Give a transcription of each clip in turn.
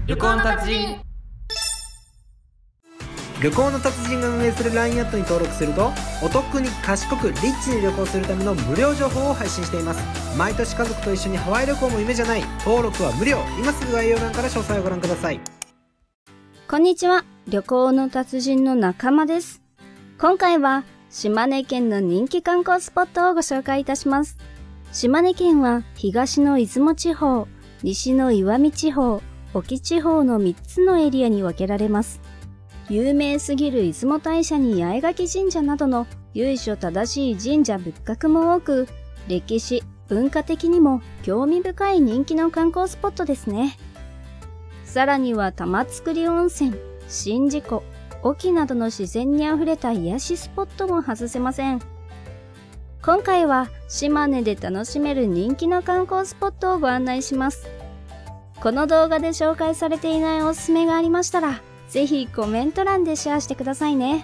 旅行の達人。 旅行の達人が運営する LINE アットに登録すると、お得に賢くリッチに旅行するための無料情報を配信しています。毎年家族と一緒にハワイ旅行も夢じゃない。登録は無料。今すぐ概要欄から詳細をご覧ください。 こんにちは、旅行の達人の仲間です。今回は島根県の人気観光スポットをご紹介いたします。島根県は東の出雲地方、西の石見地方、隠岐地方の3つのエリアに分けられます。有名すぎる出雲大社に八重垣神社などの由緒正しい神社仏閣も多く、歴史、文化的にも興味深い人気の観光スポットですね。さらには玉造温泉、宍道湖、隠岐などの自然にあふれた癒しスポットも外せません。今回は島根で楽しめる人気の観光スポットをご案内します。この動画で紹介されていないおすすめがありましたら、ぜひコメント欄でシェアしてくださいね。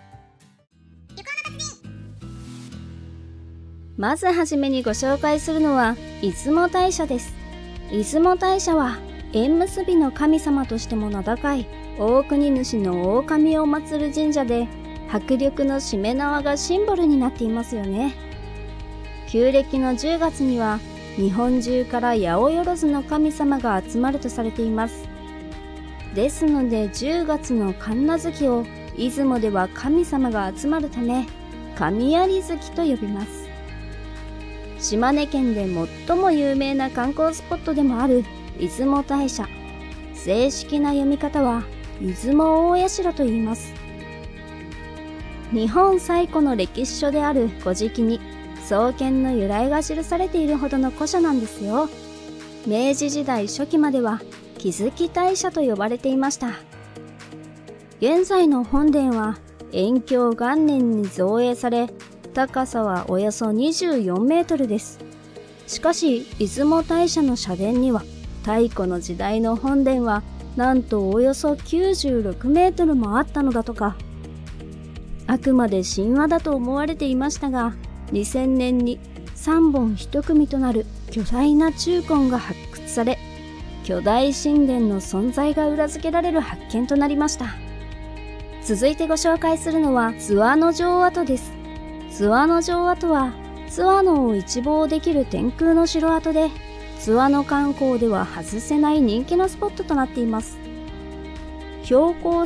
まずはじめにご紹介するのは出雲大社です。出雲大社は縁結びの神様としても名高い大国主の狼を祀る神社で、迫力のしめ縄がシンボルになっていますよね。旧暦の10月には日本中から八百万の神様が集まるとされています。ですので10月の神無月を出雲では神様が集まるため、神有月と呼びます。島根県で最も有名な観光スポットでもある出雲大社。正式な読み方は出雲大社と言います。日本最古の歴史書である古事記に創建の由来が記されているほどの古社なんですよ。明治時代初期までは築大社と呼ばれていました。現在の本殿は延享元年に造営され、高さはおよそ24メートルです。しかし出雲大社の社殿には太古の時代の本殿はなんとおよそ96メートルもあったのだとか。あくまで神話だと思われていましたが、2000年に3本1組となる巨大な柱根が発掘され、巨大神殿の存在が裏付けられる発見となりました。続いてご紹介するのは津和野城跡です。津和野城跡は津和野を一望できる天空の城跡で、津和野観光では外せない人気のスポットとなっています。標高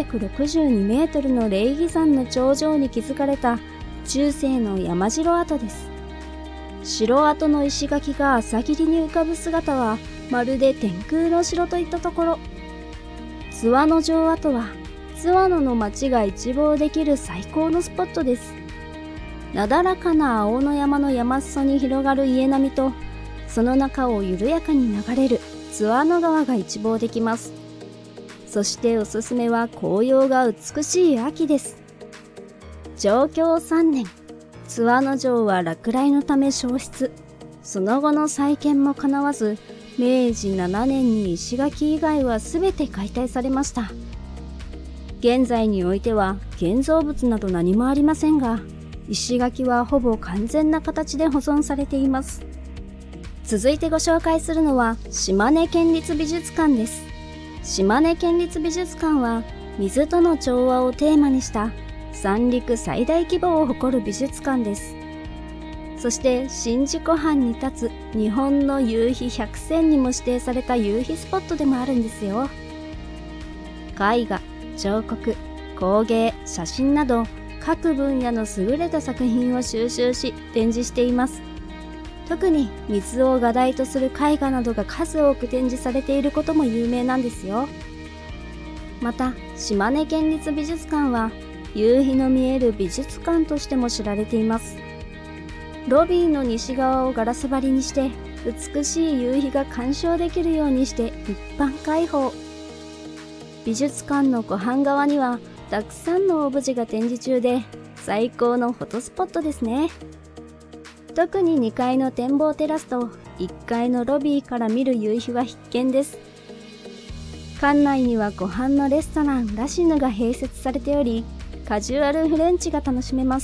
362メートルの霊儀山の頂上に築かれた中世の山城跡です。城跡の石垣が朝霧に浮かぶ姿はまるで天空の城といったところ。津和野城跡は津和野の町が一望できる最高のスポットです。なだらかな青野山の山裾に広がる家並みと、その中を緩やかに流れる津和野川が一望できます。そしておすすめは紅葉が美しい秋です。承教3年、津和野城は落雷のため焼失。その後の再建も叶わず、明治7年に石垣以外は全て解体されました。現在においては建造物など何もありませんが、石垣はほぼ完全な形で保存されています。続いてご紹介するのは島根県立美術館です。島根県立美術館は水との調和をテーマにした三陸最大規模を誇る美術館です。そして宍道湖畔に立つ日本の夕日100選にも指定された夕日スポットでもあるんですよ。絵画、彫刻、工芸、写真など各分野の優れた作品を収集し展示しています。特に水を画題とする絵画などが数多く展示されていることも有名なんですよ。また島根県立美術館は夕日の見える美術館としても知られています。ロビーの西側をガラス張りにして美しい夕日が鑑賞できるようにして一般開放。美術館の湖畔側にはたくさんのオブジェが展示中で、最高のフォトスポットですね。特に2階の展望テラスと1階のロビーから見る夕日は必見です。館内には湖畔のレストランラシヌが併設されており、カジュアルフレンチが楽しめます。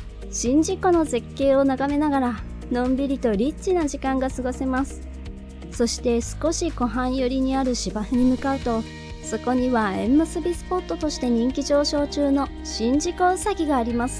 宍道湖の絶景を眺めながらのんびりとリッチな時間が過ごせます。 そして少し湖畔寄りにある芝生に向かうと、そこには縁結びスポットとして人気上昇中の宍道湖ウサギがあります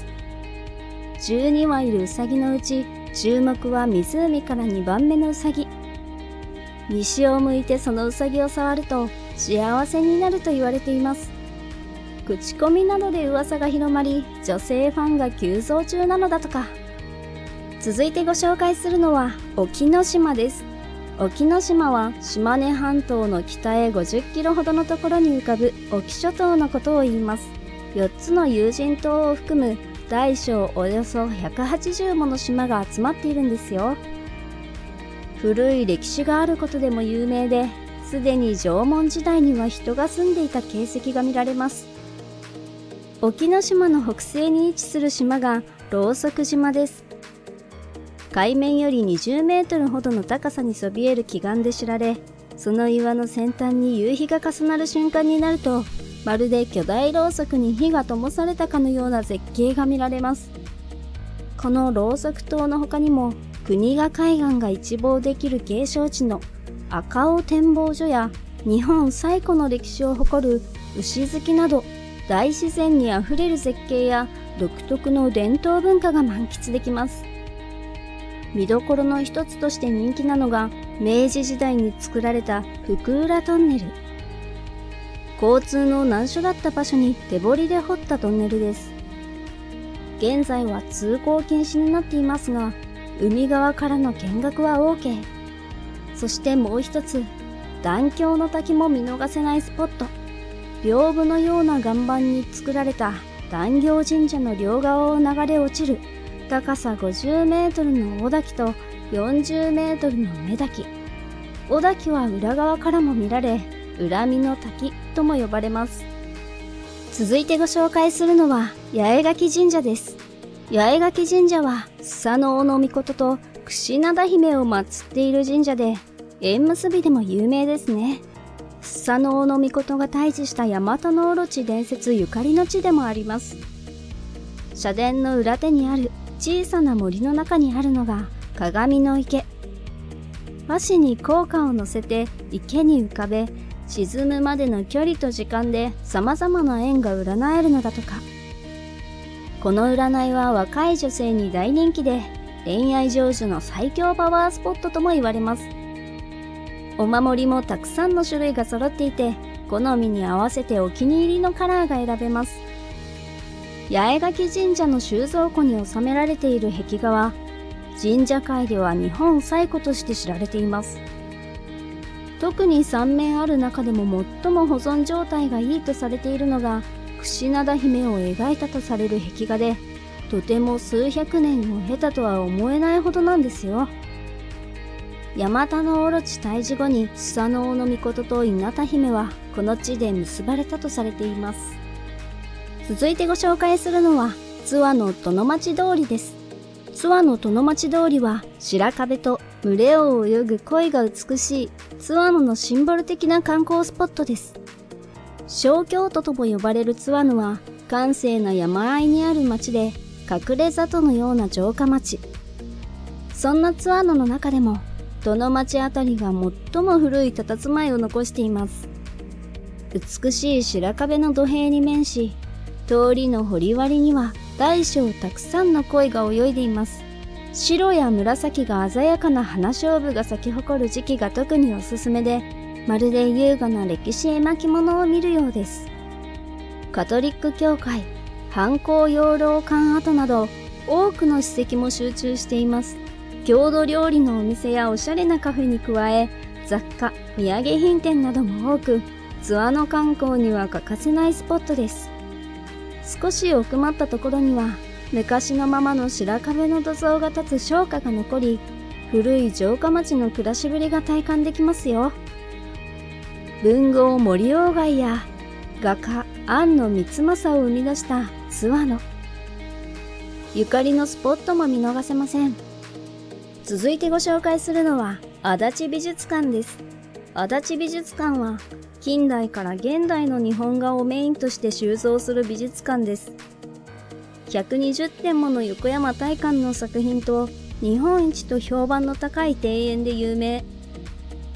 。12羽いるウサギのうち、注目は湖から2番目のウサギ。西を向いてそのウサギを触ると幸せになると言われています。口コミなどで噂が広まり、女性ファンが急増中なのだとか。続いてご紹介するのは沖ノ島です。沖ノ島は島根半島の北へ50キロほどのところに浮かぶ沖諸島のことを言います。4つの有人島を含む大小およそ180もの島が集まっているんですよ。古い歴史があることでも有名で、すでに縄文時代には人が住んでいた形跡が見られます。沖ノ島の北西に位置する島がロウソク島です。海面より20メートルほどの高さにそびえる奇岩で知られ、その岩の先端に夕日が重なる瞬間になると、まるで巨大ろうそくに火が灯されたかのような絶景が見られます。このろうそく島の他にも、国ヶ海岸が一望できる景勝地の赤尾展望所や、日本最古の歴史を誇る牛月など、大自然にあふれる絶景や独特の伝統文化が満喫できます。見どころの一つとして人気なのが、明治時代に作られた福浦トンネル。交通の難所だった場所に手掘りで掘ったトンネルです。現在は通行禁止になっていますが、海側からの見学は OK。そしてもう一つ、断橋の滝も見逃せないスポット。屏風のような岩盤に作られた断行神社の両側を流れ落ちる高さ50メートルの尾滝と40メートルの目滝。尾滝は裏側からも見られ、恨みの滝とも呼ばれます。続いてご紹介するのは八重垣神社です。八重垣神社はスサノオノミコトと櫛灘姫を祀っている神社で、縁結びでも有名ですね。スサノオノミコトが退治した大和のオロチ伝説ゆかりの地でもあります。社殿の裏手にある小さな森の中にあるのが鏡の池。和紙に硬貨を乗せて池に浮かべ、沈むまでの距離と時間で様々な縁が占えるのだとか。この占いは若い女性に大人気で、恋愛成就の最強パワースポットとも言われます。お守りもたくさんの種類が揃っていて、好みに合わせてお気に入りのカラーが選べます。八重垣神社の収蔵庫に収められている壁画は、神社界では日本最古として知られています。特に3面ある中でも最も保存状態がいいとされているのが、櫛灘姫を描いたとされる壁画で、とても数百年を経たとは思えないほどなんですよ。大和のオロチ退治後にスサノオノミコトと稲田姫はこの地で結ばれたとされています。続いてご紹介するのは津和の殿町通りです。津和の殿町通りは白壁と群れを泳ぐ鯉が美しい津和野のシンボル的な観光スポットです。小京都とも呼ばれる津和野は閑静な山あいにある町で、隠れ里のような城下町。そんな津和野の中でも殿町あたりが最も古い佇まいを残しています。美しい白壁の土塀に面し、通りの堀割には大小たくさんの鯉が泳いでいます。白や紫が鮮やかな花菖蒲が咲き誇る時期が特におすすめで、まるで優雅な歴史絵巻物を見るようです。カトリック教会、藩校養老館跡など多くの史跡も集中しています。郷土料理のお店やおしゃれなカフェに加え、雑貨、土産品店なども多く、津和野観光には欠かせないスポットです。少し奥まったところには、昔のままの白壁の土蔵が立つ商家が残り、古い城下町の暮らしぶりが体感できますよ。文豪森鴎外や画家庵野光政を生み出した津和野。ゆかりのスポットも見逃せません。続いてご紹介するのは足立美術館です。足立美術館は近代から現代の日本画をメインとして収蔵する美術館です。120点もの横山大観の作品と日本一と評判の高い庭園で有名。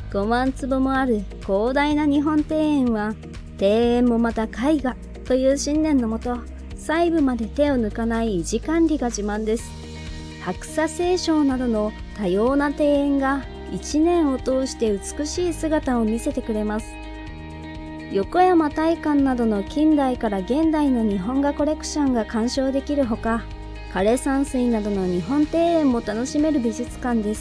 5万坪もある広大な日本庭園は、庭園もまた絵画という信念のもと、細部まで手を抜かない維持管理が自慢です。白砂青松などの多様な庭園が1年を通して美しい姿を見せてくれます。横山大観などの近代から現代の日本画コレクションが鑑賞できるほか、枯山水などの日本庭園も楽しめる美術館です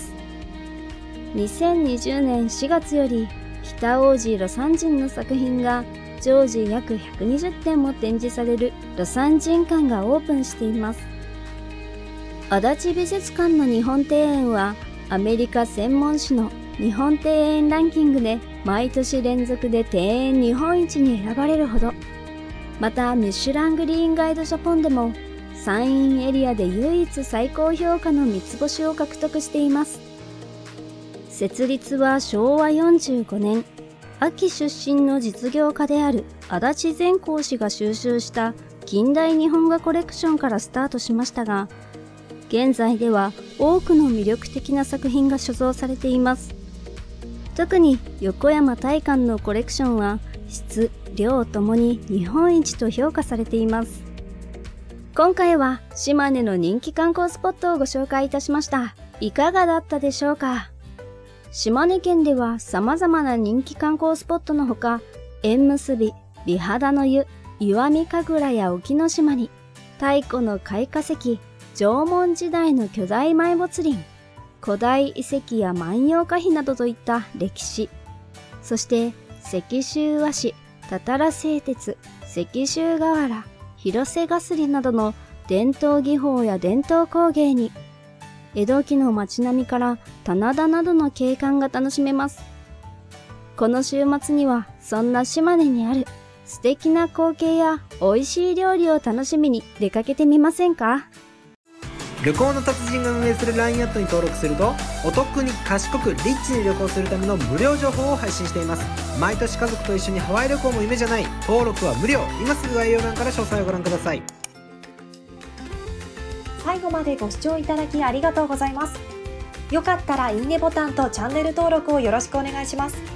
。2020年4月より北大路魯山人の作品が常時約120点も展示される魯山人館がオープンしています。足立美術館の日本庭園はアメリカ専門誌の日本庭園ランキングで毎年連続で庭園日本一に選ばれるほど、またミシュラングリーンガイドジャポンでも山陰エリアで唯一最高評価の3つ星を獲得しています。設立は昭和45年、安芸出身の実業家である足立善光氏が収集した近代日本画コレクションからスタートしましたが、現在では多くの魅力的な作品が所蔵されています。特に横山大観のコレクションは質・量ともに日本一と評価されています。今回は島根の人気観光スポットをご紹介いたしました。いかがだったでしょうか？島根県では様々な人気観光スポットのほか、縁結び、美肌の湯、石見神楽や沖ノ島に、太古の開化石、縄文時代の巨大埋没林、古代遺跡や万葉歌碑などといった歴史、そして石州和紙、たたら製鉄、石州瓦、広瀬がすりなどの伝統技法や伝統工芸に、江戸期の街並みから棚田などの景観が楽しめます。この週末にはそんな島根にある素敵な光景や美味しい料理を楽しみに出かけてみませんか？ 旅行の達人が運営する LINE アットに登録すると、お得に賢くリッチに旅行するための無料情報を配信しています。毎年家族と一緒にハワイ旅行も夢じゃない。登録は無料。今すぐ概要欄から詳細をご覧ください。 最後までご視聴いただきありがとうございます。よかったらいいねボタンとチャンネル登録をよろしくお願いします。